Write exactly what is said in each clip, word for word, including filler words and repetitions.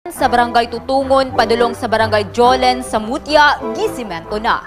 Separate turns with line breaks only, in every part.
Sa Barangay Tutungon, padulong sa Barangay Jolen sa Mutya, gisimento na.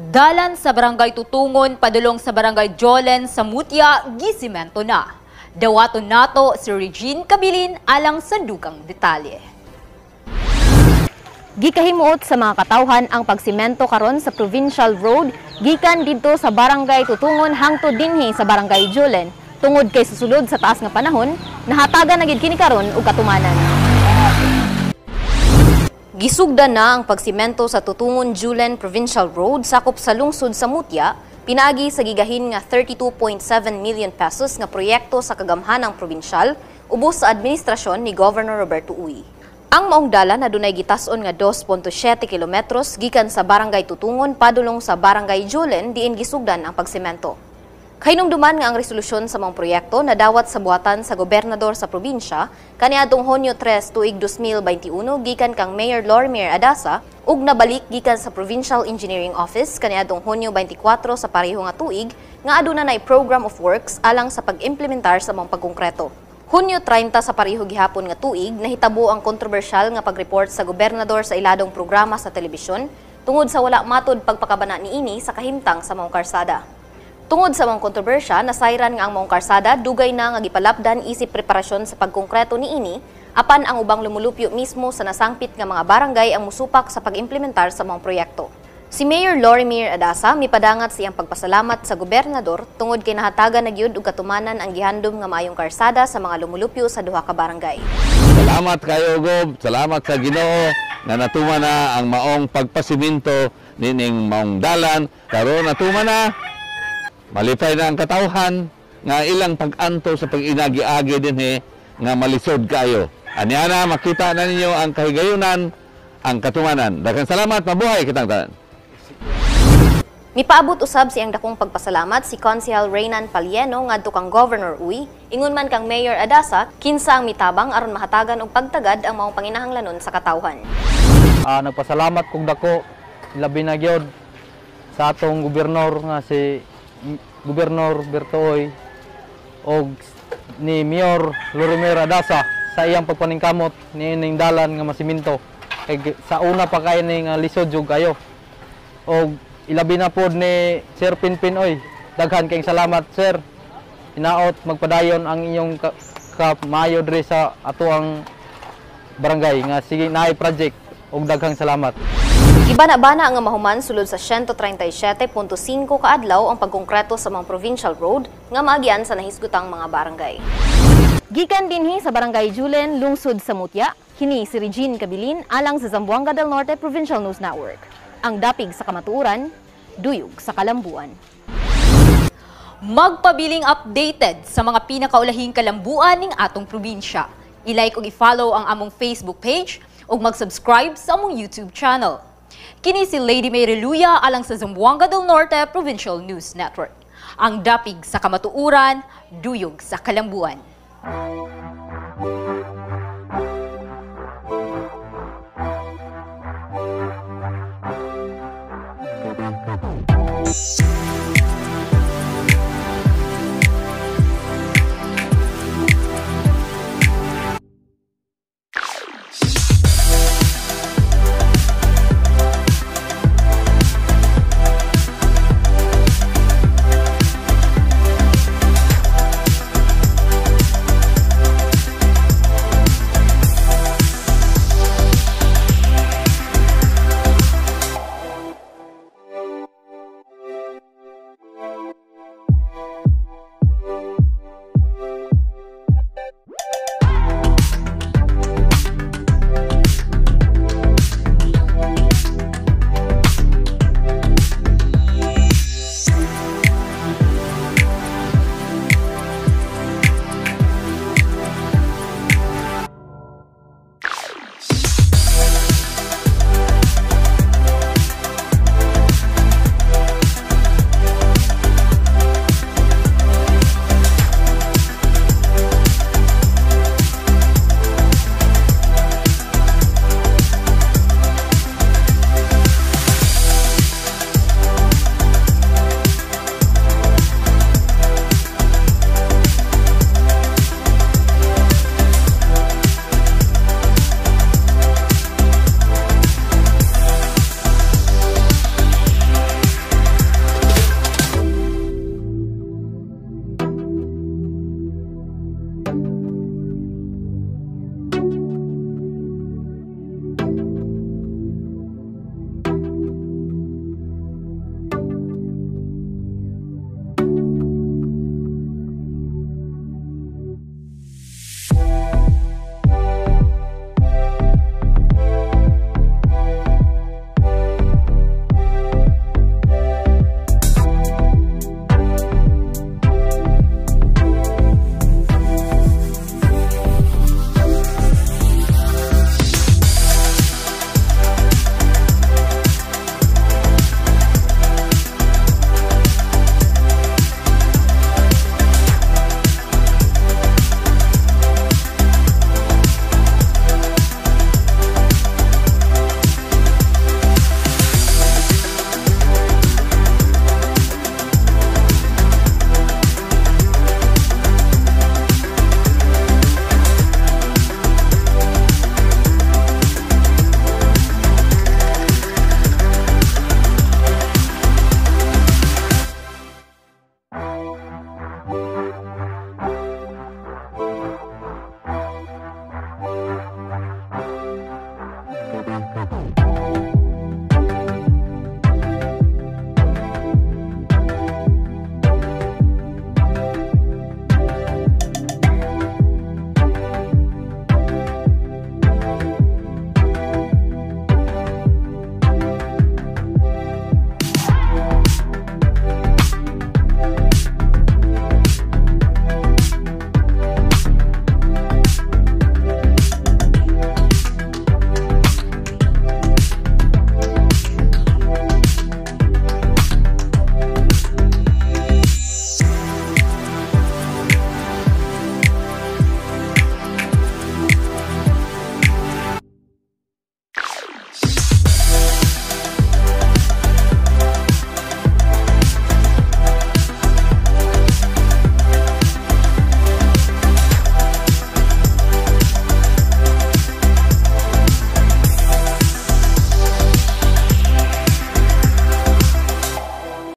Dalan sa Barangay Tutungon padulong sa Barangay Jolen sa Mutya gisimento na. Dawaton nato si Regine Cabilin alang sa dugang detalye.
Gikahimuot sa mga katawhan ang pagsimento karon sa Provincial Road gikan didto sa Barangay Tutungon hangtod dinhi sa Barangay Jolen tungod kay susulod sa taas nga panahon nahatagan na gid kini karon og katumanan. Gisugdan na ang pagsimento sa Tutungon Jolen Provincial Road sakop sa lungsod sa Mutya pinagi sa gigahin nga thirty-two point seven million pesos nga proyekto sa kagamhanang probinsyal ubos sa administrasyon ni Governor Roberto Uy. Ang maong dalan adunay gitas-on nga two point seven kilometros gikan sa Barangay Tutungon padulong sa Barangay Jolen diin gisugdan ang pagsemento. Kahinumduman nga ang resolusyon sa maong proyekto nadawat sa buhatan sa gobernador sa probinsya kaniadtong Hunyo tres tuig two thousand twenty-one gikan kang Mayor Lorimer Adasa ug nabalik gikan sa Provincial Engineering Office kaniadtong Hunyo twenty-four sa pareho nga tuig nga aduna nay program of works alang sa pag-implementar sa maong pagkongkreto. Hunyo thirty sa pareho gihapon nga tuig nahitabo ang kontrobersyal nga pag-report sa gobernador sa iladong programa sa telebisyon tungod sa wala matud pagpakabana niini sa kahimtang sa maong karsada. Tungod sa mga kontrobersya, nasayran nga ang maong karsada dugay na nga gipalapdan isip preparasyon sa pagkongkreto niini apan ang ubang lumulupyo mismo sa nasangpit nga mga barangay ang musupak sa pag-implementar sa maong proyekto. Si Mayor Lorimer Adasa mipadangat siyang pagpasalamat sa gobernador tungod kay nahatagan na gyud og katumanan ang gihandom nga maayong karsada sa mga lumulupyo sa duha ka barangay.
Salamat kayo Gob, salamat sa Ginoo na natuma na ang maong pagpasiminto nining maong dalan karon natuma na. Malipay na ang katawhan nga ilang pag-anto sa pag-inagi-agi din eh, nga malisod kayo. Anyana makita na ninyo ang kahigayunan, ang katumanan. Daghang salamat, mabuhay kitang tanan.
Mipaabot usab siyang dakong pagpasalamat si Konsehal Reynan Palieno ngadto kang Governor Uy, ingon man kang Mayor Adasa, kinsa ang mitabang aron mahatagan og pagtagad ang maong panginahanglanon sa katawhan.
Uh, nagpasalamat kog dako labi na gyud sa atong gobernador nga si Gobernador Bertoy o ni Mayor Lorimer Adasa sa iyang pagpaningkamot ni ining dalan nga masiminto kay sa una pa kay ning uh, lisod jud kayo o ilabi na pod ni Sir Pinpin oy daghan kayong salamat sir inaot magpadayon ang inyong ka, ka maayo diri sa ato ang barangay nga sige naay project og daghang salamat.
Ibana-bana nga mahuman sulod sa one thirty-seven point five kaadlaw ang pagkongkreto sa mga provincial road nga maagian sa nahisgutang mga barangay. Gikan dinhi sa Barangay Jolen, lungsod sa Mutya, kini si Regine Cabilin alang sa Zamboanga del Norte Provincial News Network. Ang dapig sa kamatuoran, duyog sa kalambuan.
Magpabiling updated sa mga pinakaulahing kalambuan ning atong probinsya. I-like ug i-follow ang among Facebook page ug mag-subscribe sa among YouTube channel. Kini si Lady May Reluya alang sa Zamboanga del Norte Provincial News Network. Ang dapig sa kamatuuran, duyog sa kalambuan.
We'll be right back.